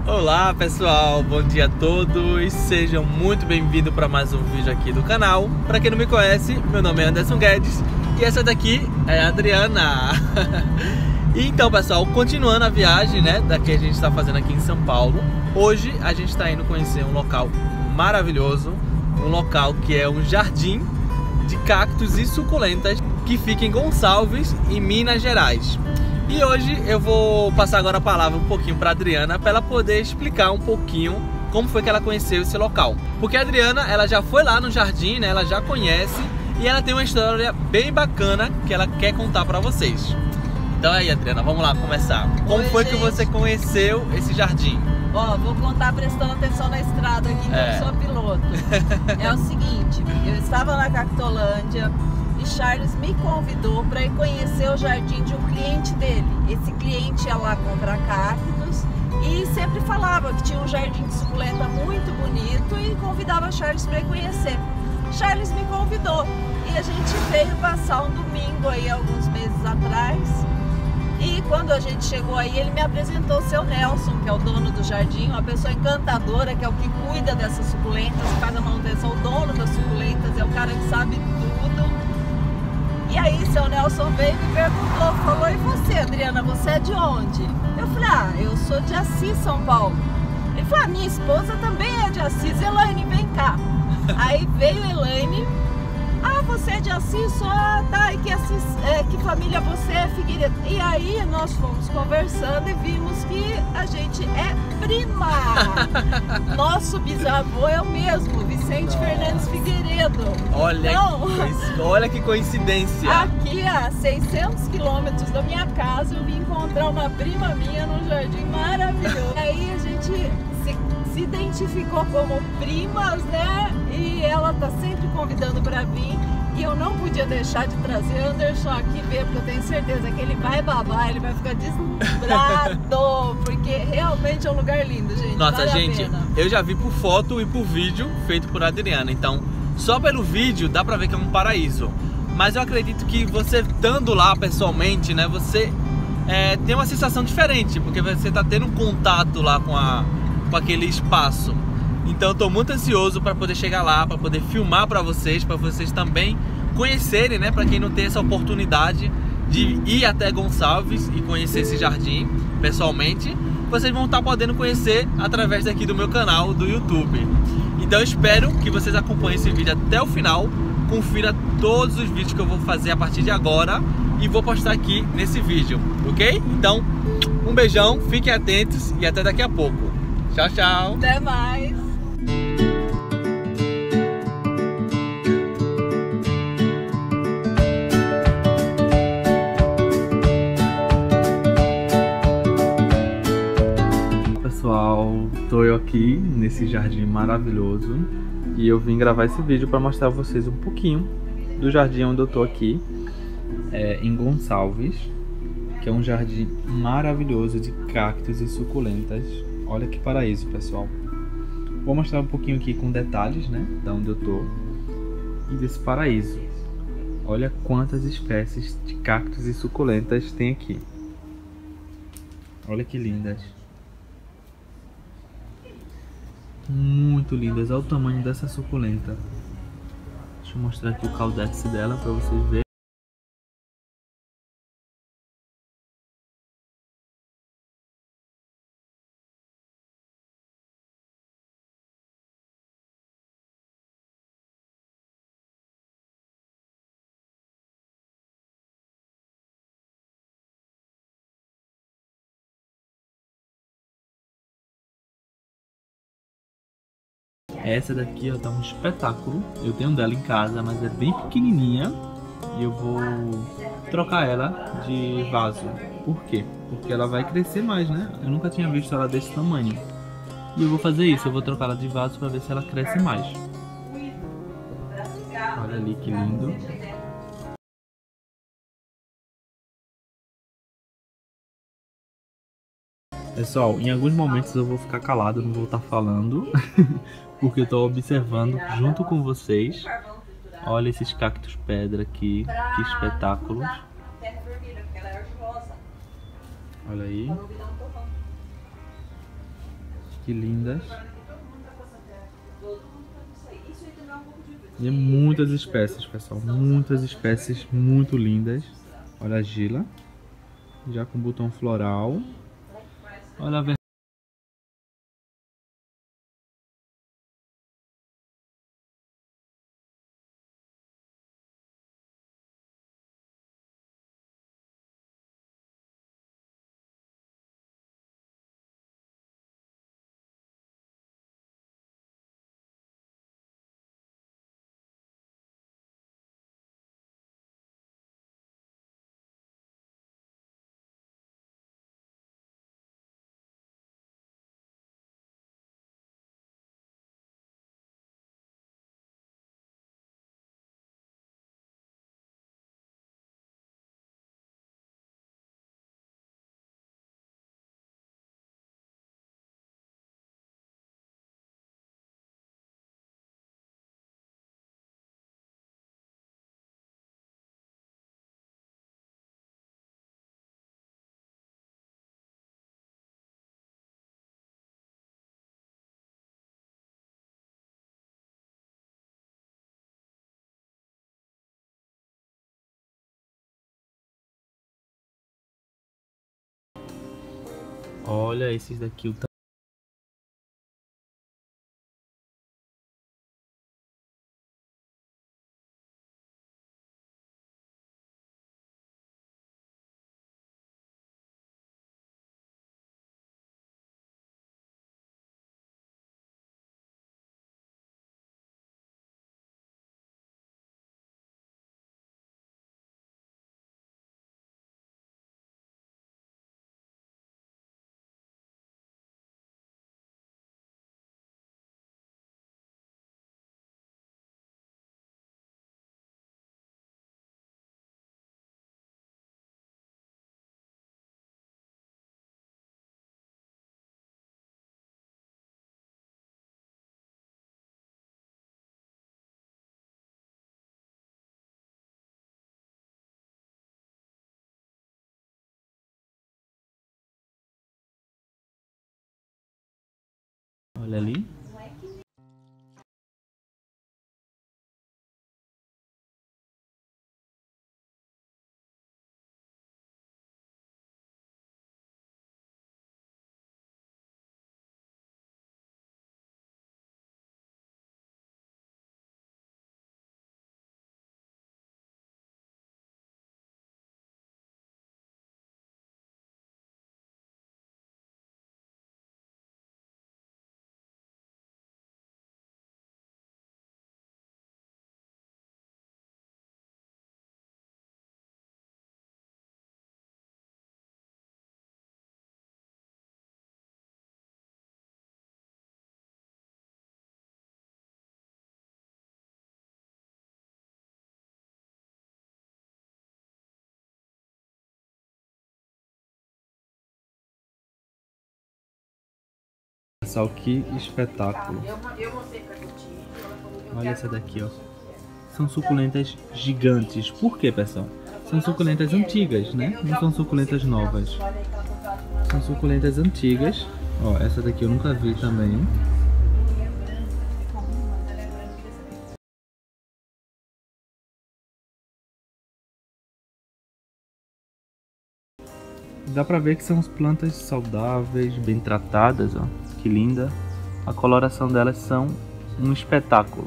Olá pessoal, bom dia a todos, sejam muito bem-vindos para mais um vídeo aqui do canal. Para quem não me conhece, meu nome é Anderson Guedes e essa daqui é a Adriana. E então pessoal, continuando a viagem, né, da que a gente está fazendo aqui em São Paulo, hoje a gente está indo conhecer um local maravilhoso, um local que é um jardim de cactos e suculentas que fica em Gonçalves, em Minas Gerais. E hoje eu vou passar agora a palavra um pouquinho para a Adriana, para ela poder explicar um pouquinho como foi que ela conheceu esse local. Porque a Adriana, ela já foi lá no jardim, né? Ela já conhece e ela tem uma história bem bacana que ela quer contar para vocês. Então aí, Adriana, vamos lá começar. Como foi que você conheceu esse jardim? Ó, vou contar prestando atenção na estrada aqui, que eu sou piloto. É o seguinte, eu estava na Cactolândia e Charles me convidou para ir conhecer o jardim de um cliente dele. Esse cliente ia lá comprar cactos e sempre falava que tinha um jardim de suculenta muito bonito e convidava Charles para ir conhecer. Charles me convidou e a gente veio passar um domingo aí alguns meses atrás. E quando a gente chegou aí, ele me apresentou o seu Nelson, que é o dono do jardim, uma pessoa encantadora, que é o que cuida dessas suculentas, faz a manutenção, o dono das suculentas, é o cara que sabe tudo. E aí, seu Nelson veio e me perguntou, falou, e você, Adriana, você é de onde? Eu falei, eu sou de Assis, São Paulo. Ele falou, minha esposa também é de Assis, Elaine, vem cá. Aí veio Elaine, você é de Assis? Tá, e que família você é, Figueiredo? E aí nós fomos conversando e vimos que a gente é prima. Nosso bisavô é o mesmo, Vicente Fernandes Figueiredo. Olha, então, olha que coincidência. Aqui a 600 quilômetros da minha casa eu vim encontrar uma prima minha num jardim maravilhoso. E aí a gente se identificou como primas, né? E ela tá sempre convidando para vir. E eu não podia deixar de trazer Anderson aqui ver, porque eu tenho certeza que ele vai babar, ele vai ficar deslumbrado, porque realmente é um lugar lindo, gente. Nossa, gente, eu já vi por foto e por vídeo feito por Adriana, então só pelo vídeo dá pra ver que é um paraíso. Mas eu acredito que você estando lá pessoalmente, né, você tem uma sensação diferente, porque você tá tendo um contato lá com aquele espaço. Então eu tô muito ansioso para poder chegar lá, para poder filmar para vocês também conhecerem, né? Para quem não tem essa oportunidade de ir até Gonçalves e conhecer esse jardim pessoalmente, vocês vão estar podendo conhecer através daqui do meu canal do YouTube. Então eu espero que vocês acompanhem esse vídeo até o final, confira todos os vídeos que eu vou fazer a partir de agora e vou postar aqui nesse vídeo, ok? Então, um beijão, fiquem atentos e até daqui a pouco. Tchau, tchau! Até mais! Pessoal, tô eu aqui nesse jardim maravilhoso e eu vim gravar esse vídeo para mostrar a vocês um pouquinho do jardim onde eu tô aqui, em Gonçalves, que é um jardim maravilhoso de cactos e suculentas. Olha que paraíso, pessoal. Vou mostrar um pouquinho aqui com detalhes, né, da onde eu tô e desse paraíso. Olha quantas espécies de cactos e suculentas tem aqui. Olha que lindas. Muito lindas. Olha o tamanho dessa suculenta. Deixa eu mostrar aqui o caudex dela para vocês verem. Essa daqui, ó, tá um espetáculo. Eu tenho dela em casa, mas é bem pequenininha e eu vou trocar ela de vaso. Por quê? Porque ela vai crescer mais, né? Eu nunca tinha visto ela desse tamanho. E eu vou fazer isso, eu vou trocar ela de vaso para ver se ela cresce mais. Olha ali que lindo. Pessoal, em alguns momentos eu vou ficar calado, não vou estar falando, porque eu estou observando junto com vocês. Olha esses cactos pedra aqui, que espetáculos. Olha aí. Que lindas. E muitas espécies, pessoal. Muitas espécies muito lindas. Olha a gila. Já com botão floral. Olha a Olha esses daqui, o olha ali. Pessoal, que espetáculo. Olha essa daqui, ó. São suculentas gigantes. Por quê, pessoal? São suculentas antigas, né? Não são suculentas novas. São suculentas antigas. Ó, essa daqui eu nunca vi também. Dá pra ver que são plantas saudáveis, bem tratadas, ó. Que linda. A coloração delas são um espetáculo.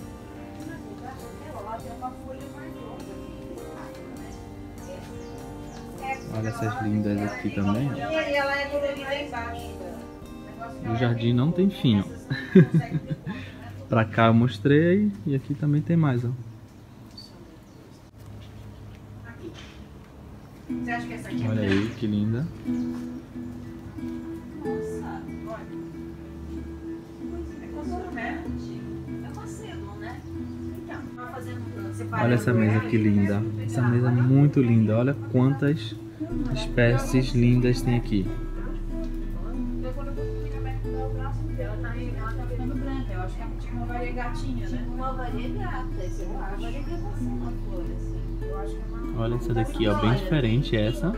Olha essas lindas aqui também, ó. O jardim não tem fim, ó. Pra cá eu mostrei e aqui também tem mais, ó. Olha aí, que linda. Olha essa mesa que linda. Essa mesa é muito linda. Olha quantas espécies lindas tem aqui. Ela tá ficando branca. Eu acho que é tipo uma variegatinha, né? Uma variegata. Uma variegatação na flor, assim. Eu acho que é uma... Olha essa daqui, ó. Bem diferente essa.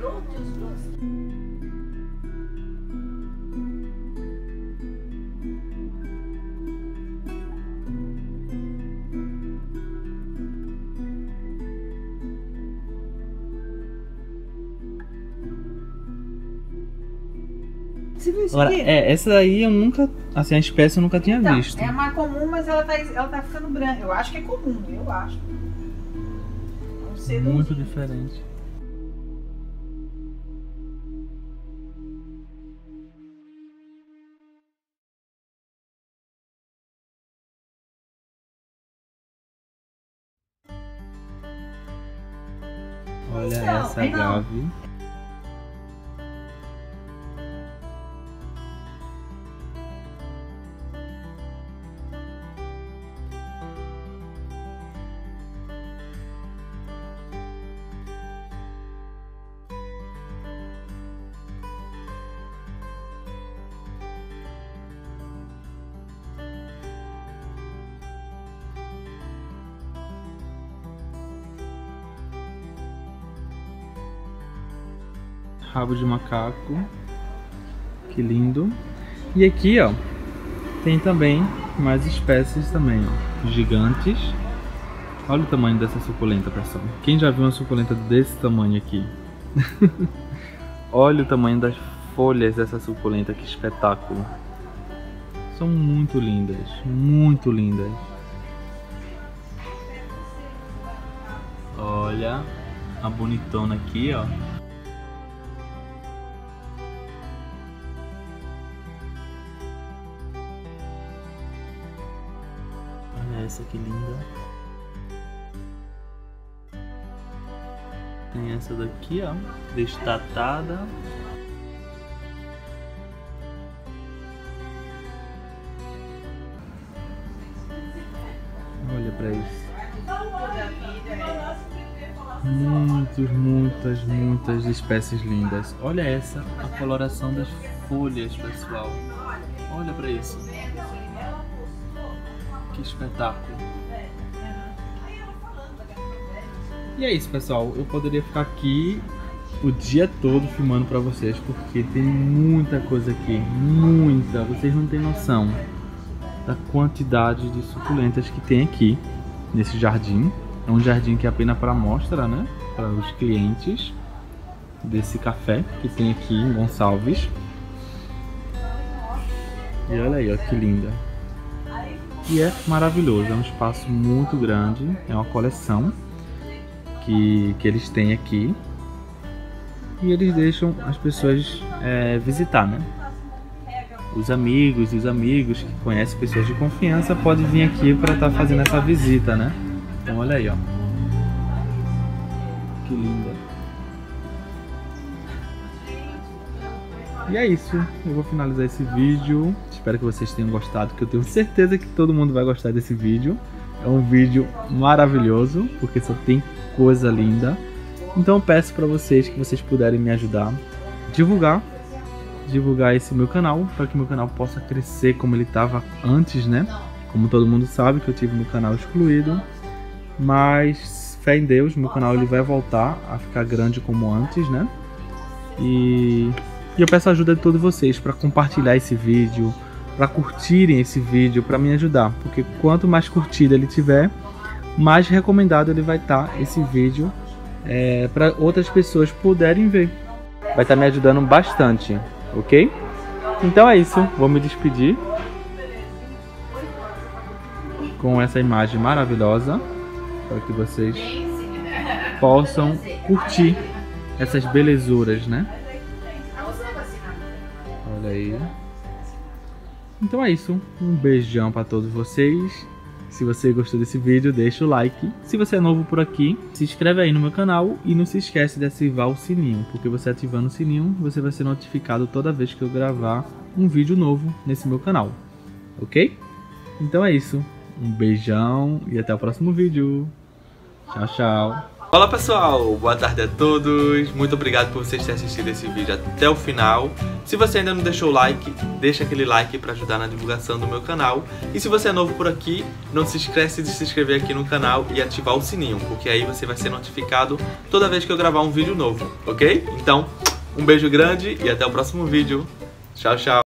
Você viu isso Agora, aqui? essa daí eu nunca, assim, a espécie eu nunca tinha visto. É mais comum, mas ela tá ficando branca. Eu acho que é comum, eu acho. Um sedãozinho. Muito diferente. Olha essa agave. Rabo de macaco, que lindo. E aqui, ó, tem também mais espécies também, ó, gigantes. Olha o tamanho dessa suculenta, pessoal. Quem já viu uma suculenta desse tamanho aqui? Olha o tamanho das folhas dessa suculenta, que espetáculo. São muito lindas, muito lindas. Olha a bonitona aqui, ó. Essa que linda. Tem essa daqui, ó, destatada. Olha pra isso. Muitas espécies lindas. Olha essa, a coloração das folhas, pessoal. Olha pra isso. Que espetáculo. E é isso, pessoal. Eu poderia ficar aqui o dia todo filmando pra vocês, porque tem muita coisa aqui. Muita. Vocês não têm noção da quantidade de suculentas que tem aqui nesse jardim. É um jardim que é apenas para amostra, né? Para os clientes desse café que tem aqui em Gonçalves. E olha aí, ó, que linda. E é maravilhoso, é um espaço muito grande, é uma coleção que eles têm aqui. E eles deixam as pessoas visitar, né? Os amigos e os amigos que conhecem pessoas de confiança podem vir aqui para estar fazendo essa visita, né? Então olha aí, ó. Que linda. E é isso, eu vou finalizar esse vídeo. Espero que vocês tenham gostado, que eu tenho certeza que todo mundo vai gostar desse vídeo. É um vídeo maravilhoso, porque só tem coisa linda. Então eu peço para vocês que vocês puderem me ajudar a divulgar esse meu canal, para que meu canal possa crescer como ele estava antes, né? Como todo mundo sabe que eu tive meu canal excluído, mas fé em Deus, meu canal ele vai voltar a ficar grande como antes, né? E eu peço a ajuda de todos vocês para compartilhar esse vídeo, para curtirem esse vídeo, para me ajudar, porque quanto mais curtida ele tiver, mais recomendado ele vai estar esse vídeo para outras pessoas poderem ver. Vai estar me ajudando bastante, ok? Então é isso, vou me despedir com essa imagem maravilhosa, para que vocês possam curtir essas belezuras, né? Olha aí. Então é isso, um beijão para todos vocês. Se você gostou desse vídeo, deixa o like. Se você é novo por aqui, se inscreve aí no meu canal e não se esquece de ativar o sininho, porque você ativando o sininho, você vai ser notificado toda vez que eu gravar um vídeo novo nesse meu canal, ok? Então é isso, um beijão e até o próximo vídeo. Tchau, tchau. Olá pessoal, boa tarde a todos, muito obrigado por vocês terem assistido esse vídeo até o final. Se você ainda não deixou o like, deixa aquele like para ajudar na divulgação do meu canal. E se você é novo por aqui, não se esquece de se inscrever aqui no canal e ativar o sininho, porque aí você vai ser notificado toda vez que eu gravar um vídeo novo, ok? Então, um beijo grande e até o próximo vídeo. Tchau, tchau.